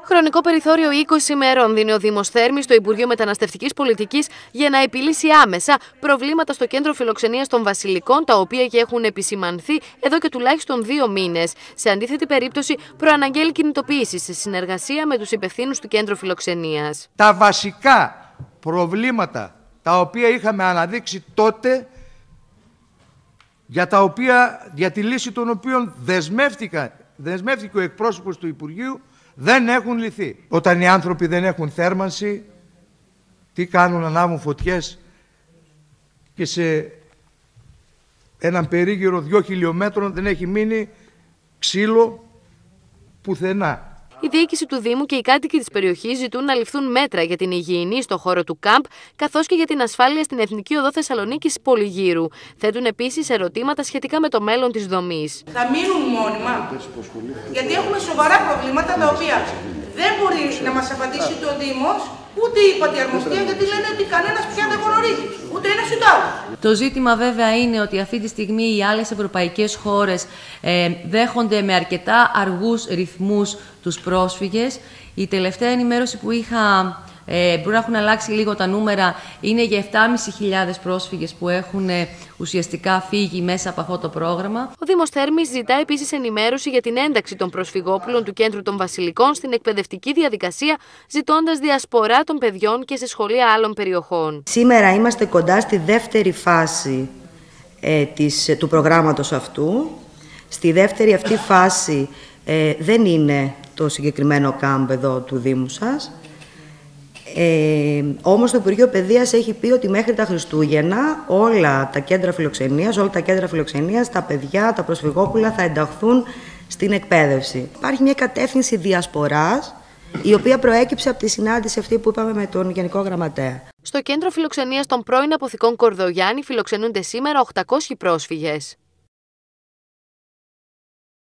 Χρονικό περιθώριο 20 ημερών δίνει ο Δήμος Θέρμης στο Υπουργείο Μεταναστευτικής Πολιτικής για να επιλύσει άμεσα προβλήματα στο κέντρο φιλοξενίας των Βασιλικών, τα οποία και έχουν επισημανθεί εδώ και τουλάχιστον 2 μήνες. Σε αντίθετη περίπτωση, προαναγγέλει κινητοποίηση σε συνεργασία με τους υπευθύνους του κέντρου φιλοξενίας. Τα βασικά προβλήματα τα οποία είχαμε αναδείξει τότε, για τη λύση των οποίων δεσμεύτηκε ο εκπρόσωπος του Υπουργείου, δεν έχουν λυθεί. Όταν οι άνθρωποι δεν έχουν θέρμανση, τι κάνουν? Ανάβουν φωτιές και σε έναν περίγυρο 2 χιλιόμετρων δεν έχει μείνει ξύλο πουθενά. Η διοίκηση του Δήμου και οι κάτοικοι της περιοχής ζητούν να ληφθούν μέτρα για την υγιεινή στο χώρο του ΚΑΜΠ, καθώς και για την ασφάλεια στην Εθνική Οδό Θεσσαλονίκης Πολυγύρου. Θέτουν επίσης ερωτήματα σχετικά με το μέλλον της δομής. Θα μείνουν μόνιμα, γιατί έχουμε σοβαρά προβλήματα τα οποία δεν μπορεί να μας απαντήσει το Δήμος, ούτε η πατιαρμοστία, γιατί λένε ότι κανένας πια δεν γνωρίζει, ούτε ένας ούτε άλλος. Το ζήτημα βέβαια είναι ότι αυτή τη στιγμή οι άλλες ευρωπαϊκές χώρες δέχονται με αρκετά αργούς ρυθμούς τους πρόσφυγες. Η τελευταία ενημέρωση που είχα, μπορεί να έχουν αλλάξει λίγο τα νούμερα, είναι για 7.500 πρόσφυγες που έχουν ουσιαστικά φύγει μέσα από αυτό το πρόγραμμα. Ο Δήμος Θέρμης ζητά επίσης ενημέρωση για την ένταξη των προσφυγόπουλων του Κέντρου των Βασιλικών στην εκπαιδευτική διαδικασία, ζητώντας διασπορά των παιδιών και σε σχολεία άλλων περιοχών. Σήμερα είμαστε κοντά στη δεύτερη φάση του προγράμματος αυτού. Στη δεύτερη αυτή φάση δεν είναι το συγκεκριμένο κάμπ εδώ του Δήμου σας. Όμως το Υπουργείο Παιδείας έχει πει ότι μέχρι τα Χριστούγεννα όλα τα κέντρα φιλοξενίας, τα παιδιά, τα προσφυγόπουλα θα ενταχθούν στην εκπαίδευση. Υπάρχει μια κατεύθυνση διασποράς, η οποία προέκυψε από τη συνάντηση αυτή που είπαμε με τον Γενικό Γραμματέα. Στο κέντρο φιλοξενίας των πρώην αποθηκών Κορδογιάννη φιλοξενούνται σήμερα 800 πρόσφυγες.